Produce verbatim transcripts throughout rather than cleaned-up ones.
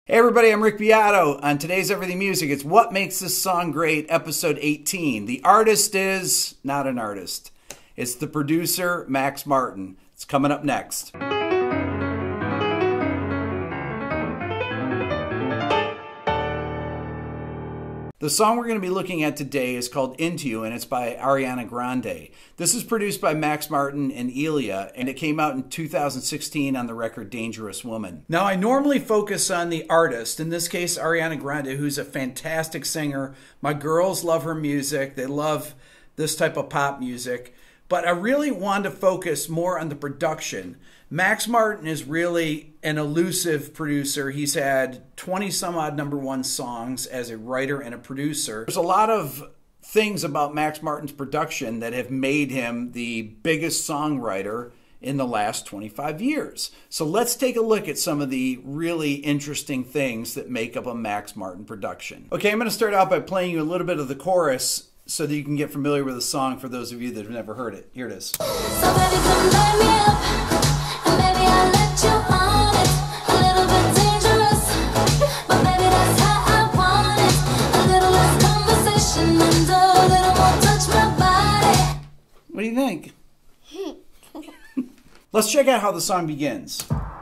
Hey everybody, I'm Rick Beato. On today's Everything Music, it's What Makes This Song Great, episode eighteen. The artist is not an artist. It's the producer, Max Martin. It's coming up next. The song we're going to be looking at today is called Into You, and it's by Ariana Grande. This is produced by Max Martin and Aaliyah, and it came out in two thousand sixteen on the record Dangerous Woman. Now, I normally focus on the artist, in this case Ariana Grande, who's a fantastic singer. My girls love her music. They love this type of pop music. But I really wanted to focus more on the production. Max Martin is really an elusive producer. He's had twenty some odd number one songs as a writer and a producer. There's a lot of things about Max Martin's production that have made him the biggest songwriter in the last twenty-five years. So let's take a look at some of the really interesting things that make up a Max Martin production. Okay, I'm going to start out by playing you a little bit of the chorus so that you can get familiar with the song for those of you that have never heard it. Here it is. So baby, come light me up, and baby, I'll let you on it. A little bit dangerous, but baby, that's how I want it. A little less conversation and a little more touch my body. What do you think? Let's check out how the song begins.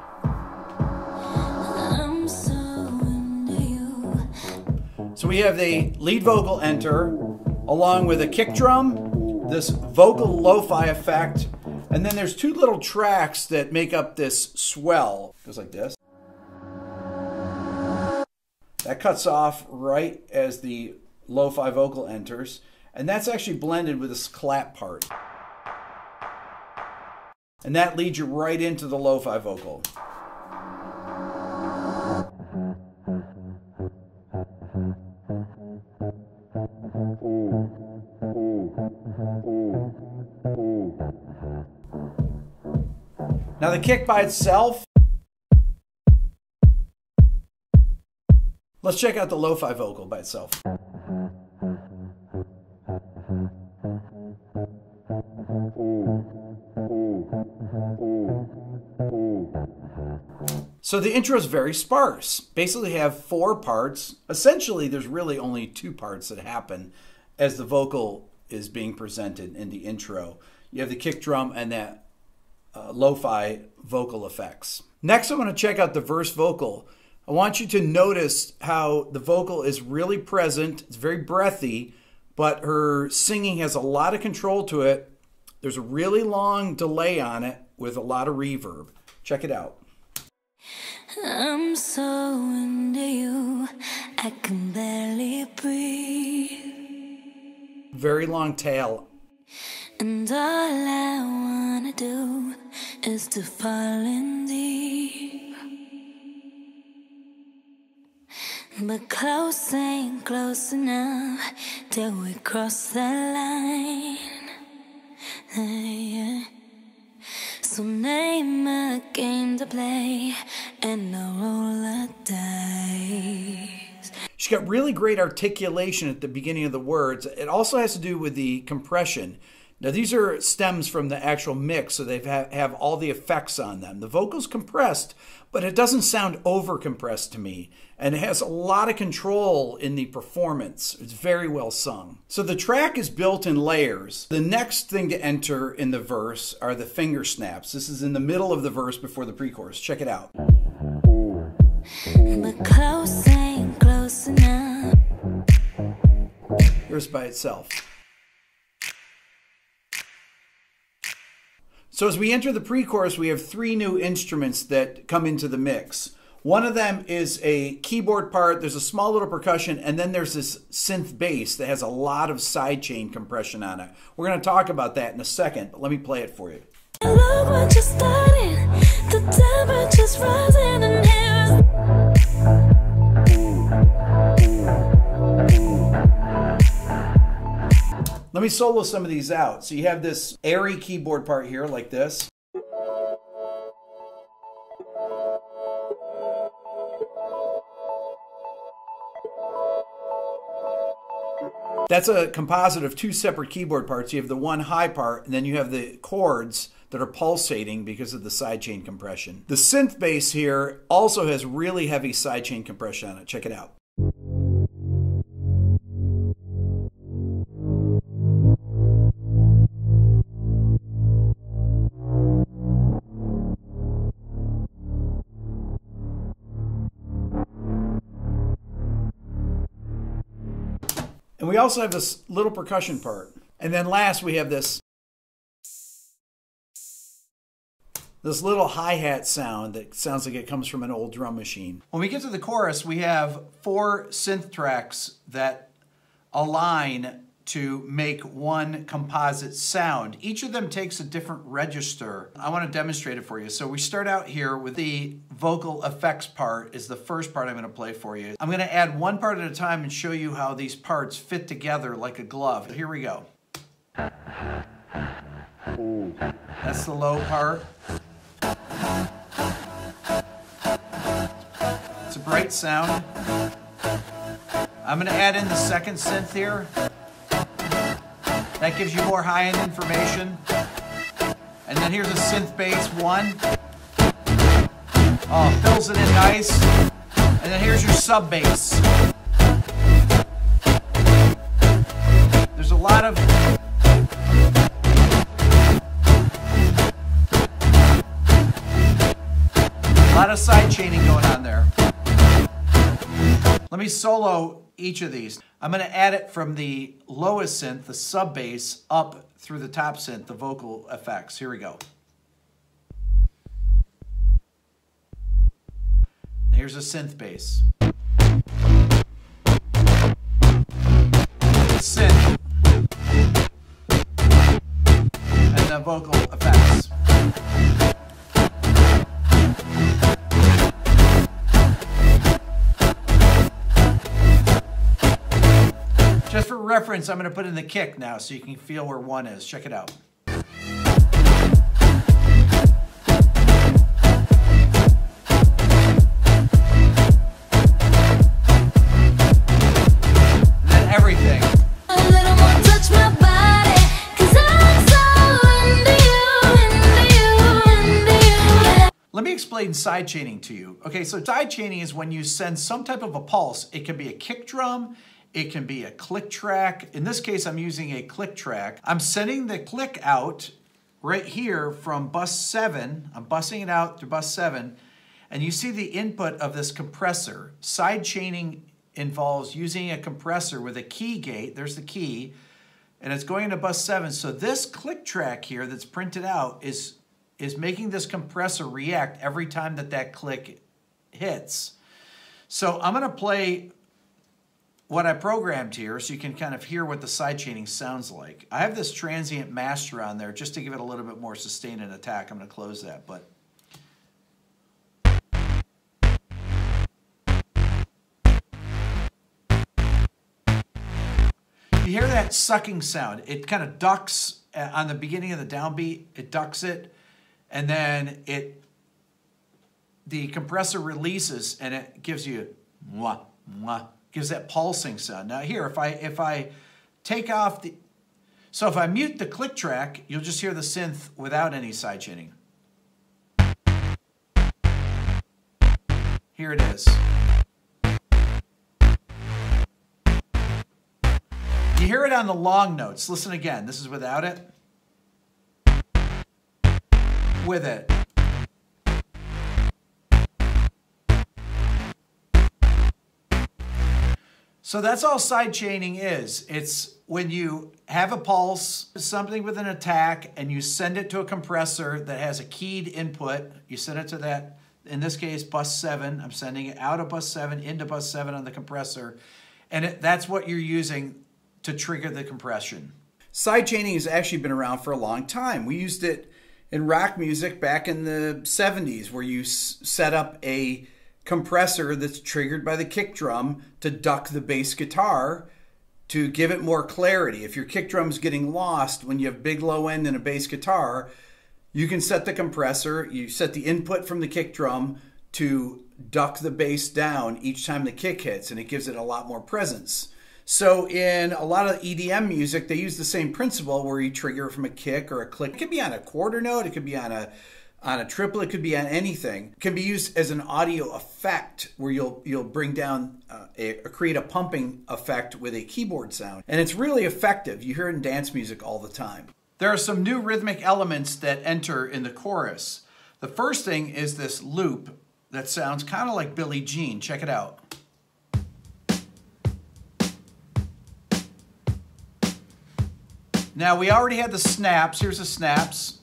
I'm so into you. So we have the lead vocal enter, along with a kick drum, this vocal lo-fi effect, and then there's two little tracks that make up this swell. It goes like this. That cuts off right as the lo-fi vocal enters, and that's actually blended with this clap part. And that leads you right into the lo-fi vocal. Now the kick by itself. Let's check out the lo-fi vocal by itself. So the intro is very sparse. Basically have four parts. Essentially, there's really only two parts that happen as the vocal is being presented in the intro. You have the kick drum and that uh, lo-fi vocal effects. Next, I want to check out the verse vocal. I want you to notice how the vocal is really present. It's very breathy, but her singing has a lot of control to it. There's a really long delay on it with a lot of reverb. Check it out. I'm so into you, I can barely breathe. Very long tail. And all I wanna do is to fall in deep. But close ain't close enough till we cross the line. Yeah. So name a game to play and I'll roll a dice. She's got really great articulation at the beginning of the words. It also has to do with the compression. Now these are stems from the actual mix, so they have, have all the effects on them. The vocal's compressed, but it doesn't sound over compressed to me. And it has a lot of control in the performance. It's very well sung. So the track is built in layers. The next thing to enter in the verse are the finger snaps. This is in the middle of the verse before the pre-chorus. Check it out. But close ain't close enough. Verse by itself. So as we enter the pre-chorus, we have three new instruments that come into the mix. One of them is a keyboard part, there's a small little percussion, and then there's this synth bass that has a lot of sidechain compression on it. We're going to talk about that in a second, but let me play it for you. Look what you're starting, the temperature's rising in here. Let me solo some of these out. So you have this airy keyboard part here like this. That's a composite of two separate keyboard parts. You have the one high part, and then you have the chords that are pulsating because of the sidechain compression. The synth bass here also has really heavy sidechain compression on it. Check it out. And we also have this little percussion part. And then last we have this this little hi-hat sound that sounds like it comes from an old drum machine. When we get to the chorus, we have four synth tracks that align to make one composite sound. Each of them takes a different register. I want to demonstrate it for you. So we start out here with the vocal effects part is the first part I'm going to play for you. I'm going to add one part at a time and show you how these parts fit together like a glove. Here we go. Ooh. That's the low part. It's a bright sound. I'm going to add in the second synth here. That gives you more high-end information. And then here's a synth bass one. Oh, fills it in nice. And then here's your sub bass. There's a lot of a lot of side chaining going on there. Let me solo each of these. I'm going to add it from the lowest synth, the sub bass, up through the top synth, the vocal effects. Here we go. Here's a synth bass. Synth. And the vocal effects. Just for reference, I'm going to put in the kick now so you can feel where one is. Check it out. And then everything. A little more touch my body, 'cause I'm so into you, into you, into you. Let me explain sidechaining to you. Okay, so sidechaining is when you send some type of a pulse. It can be a kick drum. It can be a click track. In this case, I'm using a click track. I'm sending the click out right here from bus seven. I'm bussing it out through bus seven. And you see the input of this compressor. Side chaining involves using a compressor with a key gate. There's the key. And it's going into bus seven. So this click track here that's printed out is, is making this compressor react every time that that click hits. So I'm going to play what I programmed here so you can kind of hear what the sidechaining sounds like. I have this transient master on there just to give it a little bit more sustain and attack. I'm going to close that, but you hear that sucking sound. It kind of ducks on the beginning of the downbeat. It ducks it, and then it the compressor releases and it gives you mwah, mwah. Gives that pulsing sound. Now here, if I if I take off the, so if I mute the click track, you'll just hear the synth without any sidechaining. Here it is. You hear it on the long notes. Listen again. This is without it. With it. So that's all sidechaining is. It's when you have a pulse, something with an attack, and you send it to a compressor that has a keyed input. You send it to that, in this case, bus seven. I'm sending it out of bus seven into bus seven on the compressor. And it, that's what you're using to trigger the compression. Sidechaining has actually been around for a long time. We used it in rock music back in the seventies, where you s set up a compressor that's triggered by the kick drum to duck the bass guitar to give it more clarity. If your kick drum's getting lost when you have big low end in a bass guitar, you can set the compressor, you set the input from the kick drum to duck the bass down each time the kick hits, and it gives it a lot more presence. So in a lot of E D M music, they use the same principle where you trigger from a kick or a click. It could be on a quarter note, it could be on a on a triplet, it could be on anything. It can be used as an audio effect where you'll you'll bring down uh, a, create a pumping effect with a keyboard sound. And it's really effective. You hear it in dance music all the time. There are some new rhythmic elements that enter in the chorus. The first thing is this loop that sounds kind of like Billie Jean. Check it out. Now we already had the snaps. Here's the snaps.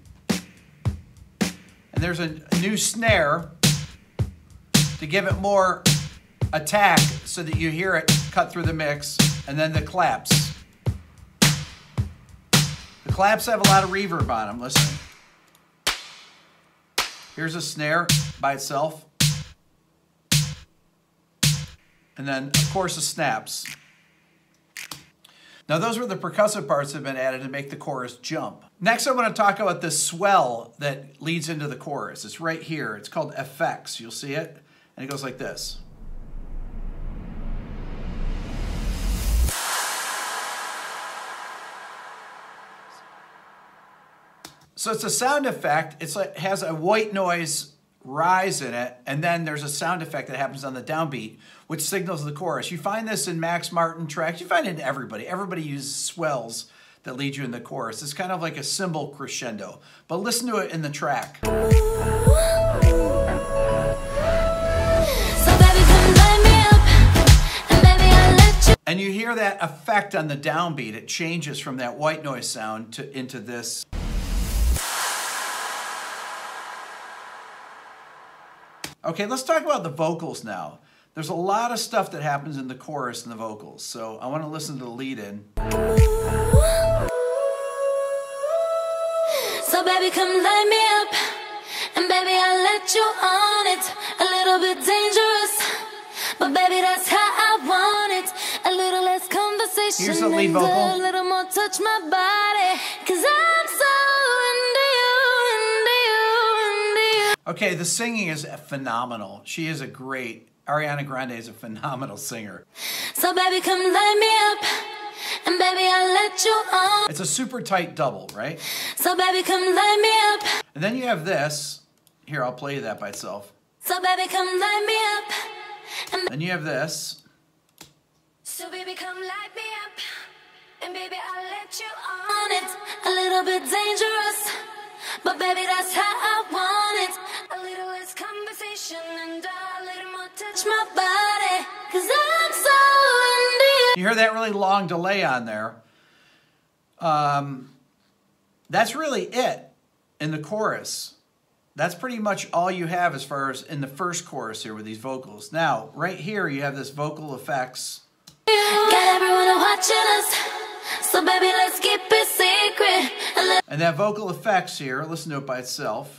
And there's a, a new snare to give it more attack so that you hear it cut through the mix. And then the claps. The claps have a lot of reverb on them. Listen. Here's a snare by itself. And then, of course, the snaps. Now, those were the percussive parts that have been added to make the chorus jump. Next, I want to talk about this swell that leads into the chorus. It's right here. It's called effects. You'll see it. And it goes like this. So it's a sound effect. It's like, it has a white noise rise in it, and then there's a sound effect that happens on the downbeat, which signals the chorus. You find this in Max Martin tracks. You find it in everybody. Everybody uses swells that lead you in the chorus. It's kind of like a cymbal crescendo. But listen to it in the track. So baby, come light me up, and baby, I'll let you. And you hear that effect on the downbeat. It changes from that white noise sound to into this. Okay, let's talk about the vocals now. There's a lot of stuff that happens in the chorus and the vocals, so I want to listen to the lead in. So baby, come light me up, and baby, I'll let you on it. A little bit dangerous, but baby, that's how I want it. A little less conversation. Here's the lead and vocal. a little more touch my body, 'cause I'm so into you, into you, into you. Okay, the singing is phenomenal. She is a great, Ariana Grande is a phenomenal singer. So baby, come light me up, and baby, I'll let you on. It's a super tight double, right? So baby, come light me up. And then you have this. Here, I'll play you that by itself. So baby, come light me up, and Then you have this. so baby, come light me up, and baby, I'll let you on it. A little bit dangerous, but baby, that's how I want it. A little less conversation and a little more touch my body, 'cause I'm so into you. You hear that really long delay on there. Um, that's really it in the chorus. That's pretty much all you have as far as in the first chorus here with these vocals. Now, right here, you have this vocal effects. Got everyone watching us, so baby, let's keep it secret. A little And that vocal effects here, listen to it by itself.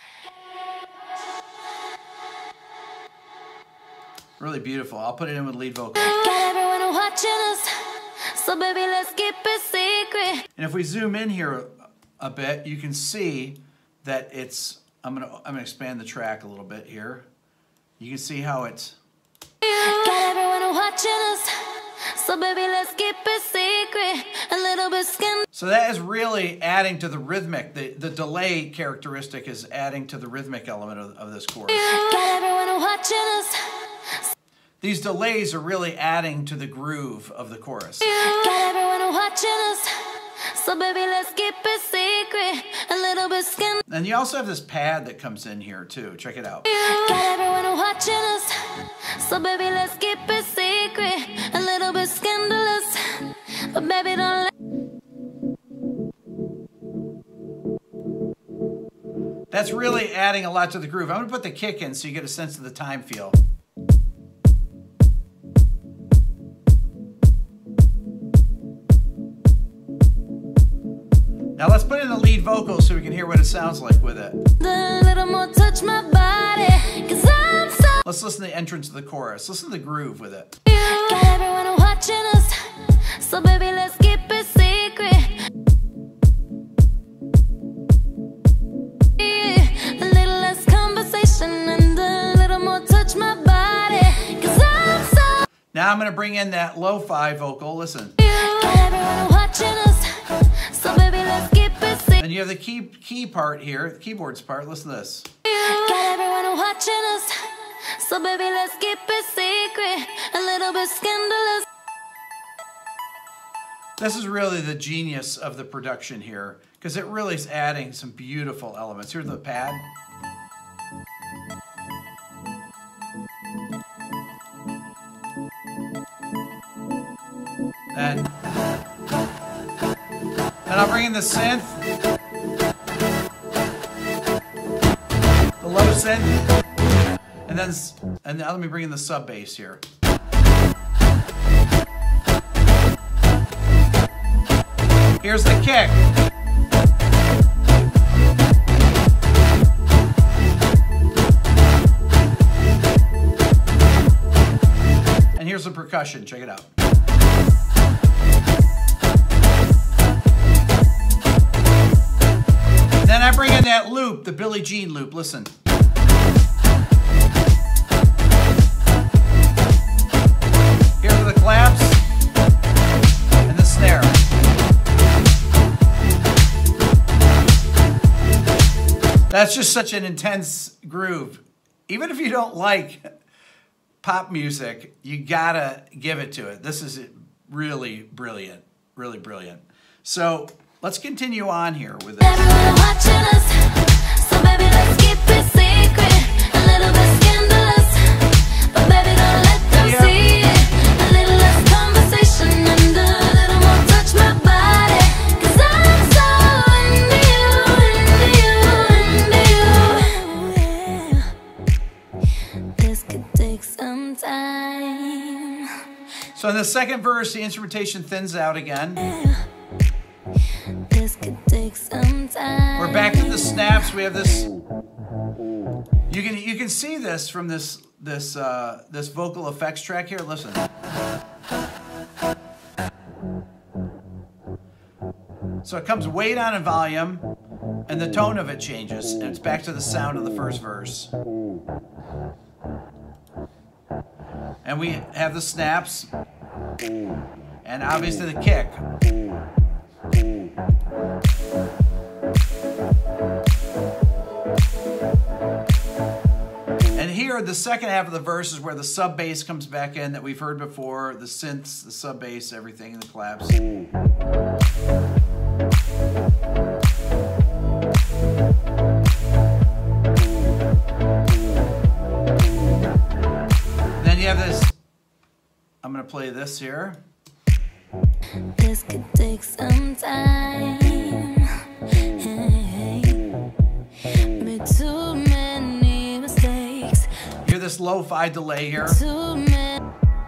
Really beautiful. I'll put it in with lead vocal. Got everyone watching us, so baby, let's keep it secret. And if we zoom in here a bit, you can see that it's, I'm gonna, I'm gonna expand the track a little bit here. You can see how it's, Got everyone watching us, so baby, let's keep it secret. A little bit skin. so that is really adding to the rhythmic. The, the delay characteristic is adding to the rhythmic element of, of this chorus. Got everyone watching us, These delays are really adding to the groove of the chorus. got everyone watching us, so baby, let's keep it secret. A little bit skin. And you also have this pad that comes in here too. Check it out. Got everyone watching us, so baby, let's keep it secret. A little bit scandalous, but baby, don't let. That's really adding a lot to the groove. I'm gonna put the kick in so you get a sense of the time feel. Now let's put in the lead vocal so we can hear what it sounds like with it. A little more touch my body, 'cause I'm so. Let's listen to the entrance of the chorus. Listen to the groove with it. Got everyone watching us, so baby, let's keep it secret. A little less conversation and a little more touch my body, 'cause I'm so. Now I'm going to bring in that lo-fi vocal. Listen. Everyone watching us, so baby, let's keep it secret. And you have the key key part here, the keyboards part. Listen to this. Got everyone watching us, so baby, let's keep it secret. A little bit scandalous. This is really the genius of the production here, because it really is adding some beautiful elements. Here's the pad. And then I'll bring in the synth, the low synth, and then and now let me bring in the sub bass here. Here's the kick. And here's the percussion. Check it out. Then I bring in that loop, the Billie Jean loop. Listen. Here are the claps and the snare. That's just such an intense groove. Even if you don't like pop music, you gotta give it to it. This is really brilliant, really brilliant. So let's continue on here with this. Everyone watching us, so baby, let's keep it secret. A little bit scandalous, but baby, don't let them Yeah. see it. A little less conversation and a little more touch my body. 'Cause I'm so into you, into you, into you. This could take some time. So in the second verse, the instrumentation thins out again. This could take some time. We're back to the snaps. We have this. You can you can see this from this this uh, this vocal effects track here. Listen. So it comes way down in volume, and the tone of it changes, and it's back to the sound of the first verse. And we have the snaps, and obviously the kick. And here, the second half of the verse is where the sub bass comes back in that we've heard before, the synths, the sub bass, everything in the claps. Then you have this, I'm going to play this here. This could take some time. Made too many mistakes. Hear this lo-fi delay here. Too many.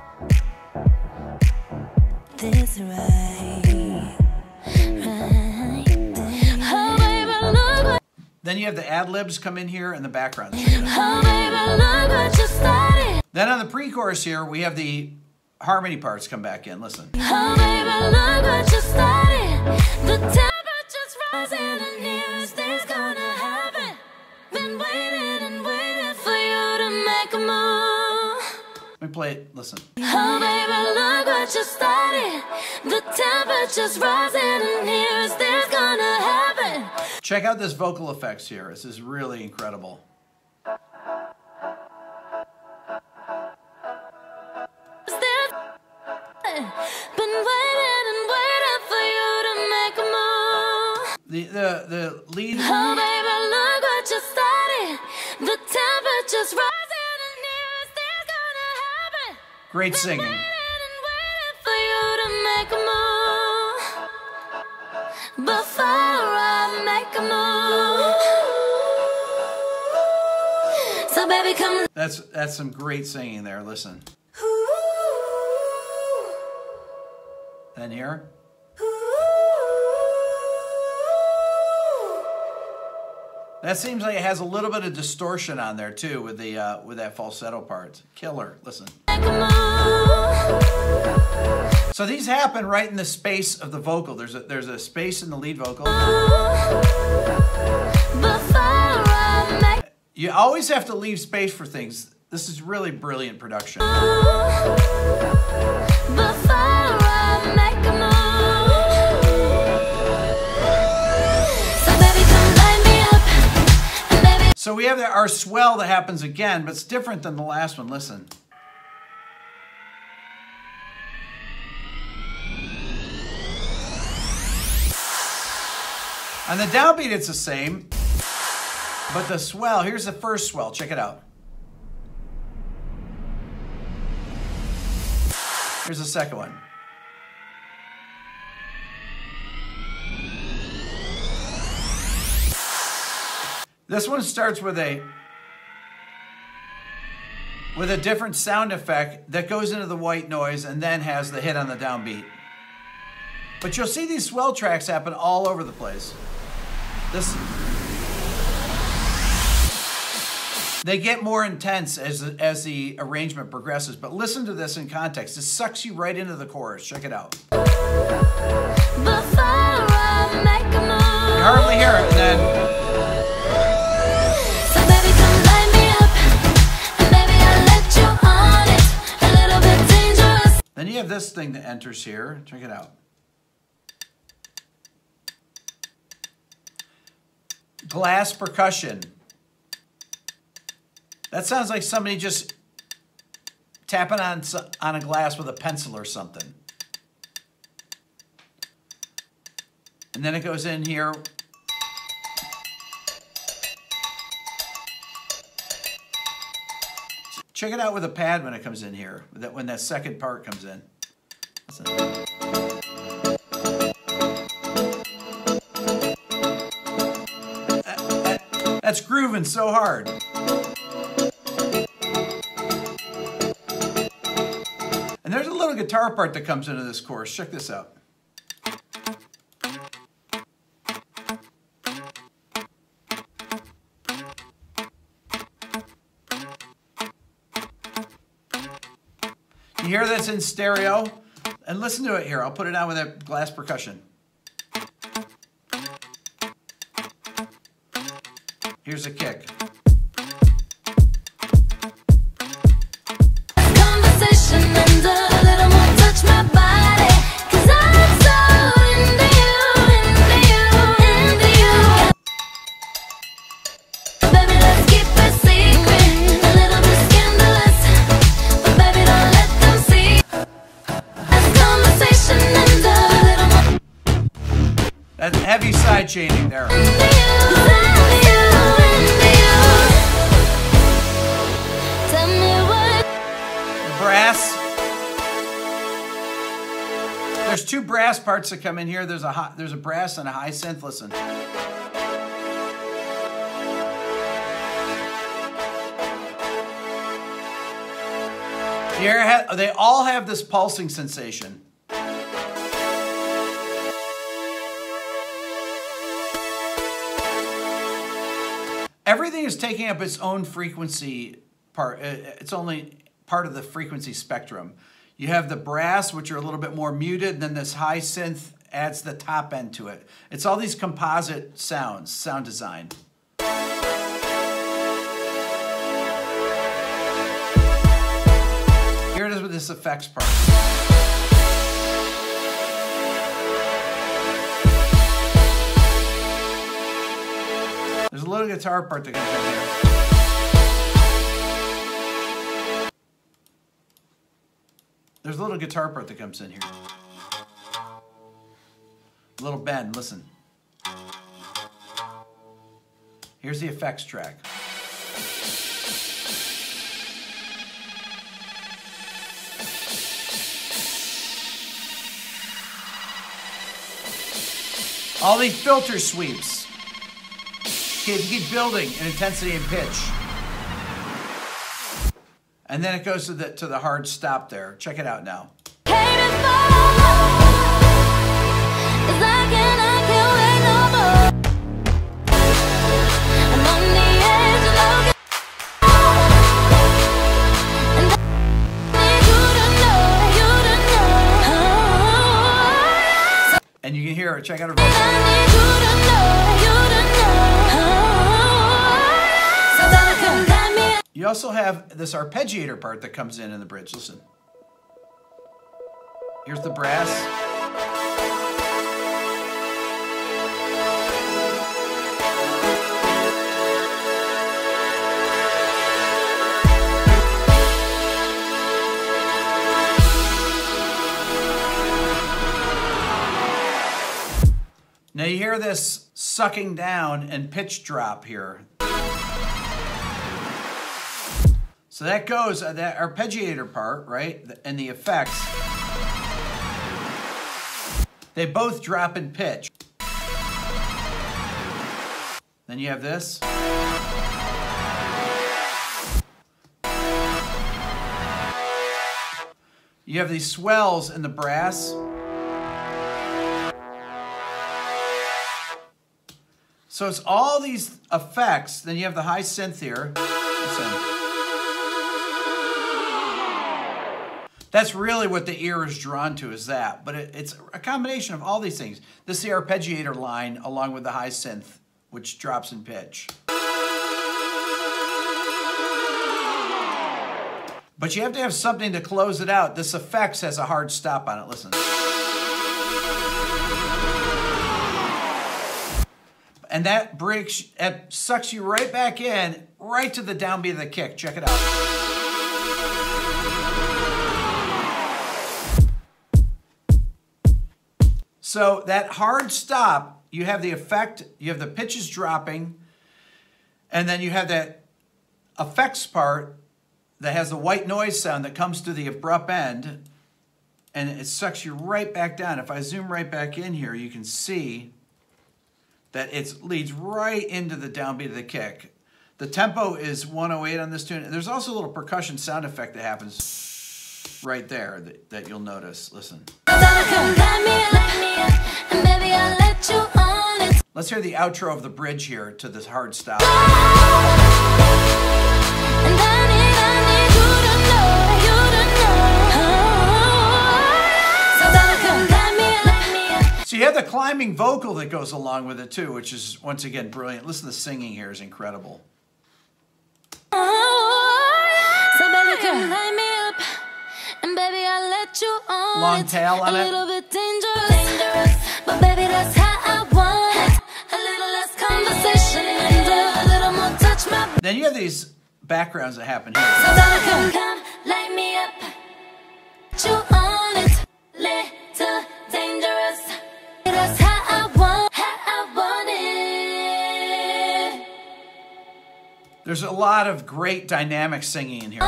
This right. Right. Oh, baby, look what. Then you have the ad-libs come in here in the background. Oh, baby, look what you started. Then on the pre-chorus here, we have the harmony parts come back in. Listen. Oh, baby, look what you started. The temperature's rising and here is this gonna happen. Been waiting and waiting for you to make a move. Let me play it. Listen. Oh, baby, look what you started. The temperature's rising and here is this gonna happen. Check out this vocal effects here. This is really incredible. Is this been waiting and waiting for you to make a move. The the the lead. Oh, baby, look what you started. The temperature's rising and here is this gonna happen. Great singing. Waiting and waiting for you to make a move. Before I make a move. So baby, come. That's that's some great singing there. Listen. Then here. That seems like it has a little bit of distortion on there too, with the uh, with that falsetto part. Killer. Listen. Make a move. So these happen right in the space of the vocal. There's a there's a space in the lead vocal. Before I make. You always have to leave space for things. This is really brilliant production. Before I make a move, so baby, come light me up, and baby. So we have our swell that happens again, but it's different than the last one. Listen. On the downbeat, it's the same, but the swell, here's the first swell. Check it out. Here's the second one. This one starts with a with a different sound effect that goes into the white noise and then has the hit on the downbeat. But you'll see these swell tracks happen all over the place. This, they get more intense as, as the arrangement progresses, but listen to this in context. This sucks you right into the chorus. Check it out. Before I make a move, You hardly hear it, and then so baby, come light me up, and baby, I'll let you on it. A little bit dangerous. then you have this thing that enters here. Check it out. Glass percussion. That sounds like somebody just tapping on, on a glass with a pencil or something. And then it goes in here. Check it out with a pad when it comes in here, that when that second part comes in. Listen. That's grooving so hard. And there's a little guitar part that comes into this chorus. Check this out. You hear that's in stereo? And listen to it here. I'll put it on with that glass percussion. Here's a kick. Conversation and a little more touch my body, 'cause I'm so into you, into you, into you. Baby, let's keep it secret, a little bit scandalous, but baby, don't let them see. That's conversation and a little more That heavy side chaining there. into you, into you, into you. Tell me what. Brass. There's two brass parts that come in here. There's a high, there's a brass and a high synth. Listen. Here, ha- they all have this pulsing sensation. Everything is taking up its own frequency part. uh, It's only part of the frequency spectrum. You have the brass, which are a little bit more muted, and then this high synth adds the top end to it. It's all these composite sounds, sound design. Here it is with this effects part. There's a little guitar part that comes in here. There's a little guitar part that comes in here. A little bend, listen. Here's the effects track. All these filter sweeps. Keep, keep building in intensity and pitch. And then it goes to the to the hard stop there. Check it out now. And you can hear it. Check out her voice. You also have this arpeggiator part that comes in in the bridge. Listen. Here's the brass. Now you hear this sucking down and pitch drop here. So that goes, uh, that arpeggiator part, right, and the effects, they both drop in pitch. Then you have this. You have these swells in the brass. So it's all these effects. Then you have the high synth here. Listen. That's really what the ear is drawn to, is that. But it, it's a combination of all these things. This is the arpeggiator line along with the high synth, which drops in pitch. But you have to have something to close it out. This effects has a hard stop on it. Listen. And that breaks, it sucks you right back in, right to the downbeat of the kick. Check it out. So that hard stop, you have the effect, you have the pitches dropping, and then you have that effects part that has the white noise sound that comes to the abrupt end, and it sucks you right back down. If I zoom right back in here, you can see that it leads right into the downbeat of the kick. The tempo is one oh eight on this tune. There's also a little percussion sound effect that happens right there that, that you'll notice. Listen. Let's hear the outro of the bridge here to this hard stop. So you have the climbing vocal that goes along with it too, which is, once again, brilliant. Listen, the singing here is incredible. Long tail on it. Then you have these backgrounds that happen here. There's a lot of great dynamic singing in here.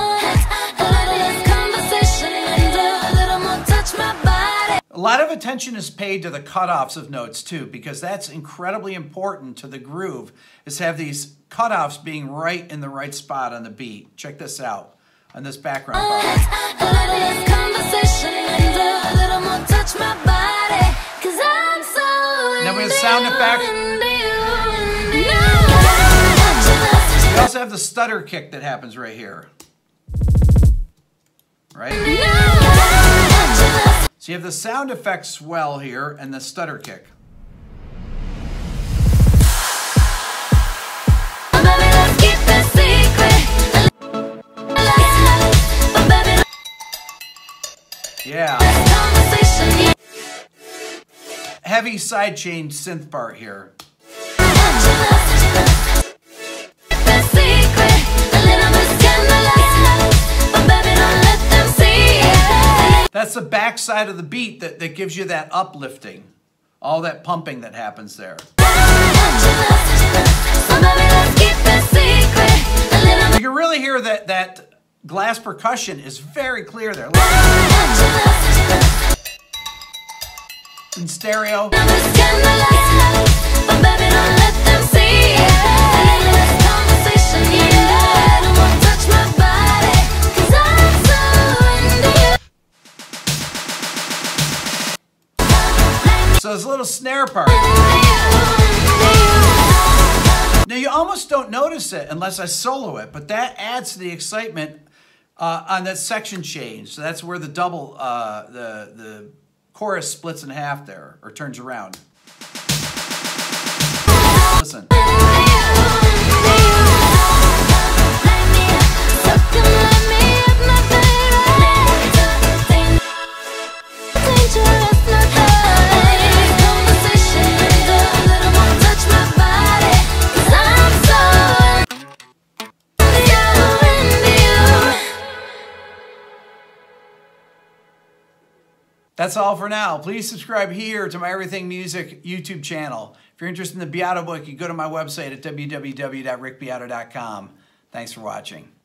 A lot of attention is paid to the cutoffs of notes too, because that's incredibly important to the groove, is have these cutoffs being right in the right spot on the beat. Check this out on this background part. Then we have sound effect. We also have the stutter kick that happens right here. Right? So you have the sound effect swell here and the stutter kick. Yeah. Heavy sidechain synth part here. That's the backside of the beat that, that gives you that uplifting. All that pumping that happens there. You can really hear that, that glass percussion is very clear there. In stereo. So there's a little snare part. Now you almost don't notice it unless I solo it, but that adds to the excitement uh, on that section change. So that's where the double, uh, the, the chorus splits in half there, or turns around. Listen. That's all for now. Please subscribe here to my Everything Music YouTube channel. If you're interested in the Beato book, you go to my website at w w w dot rick beato dot com. Thanks for watching.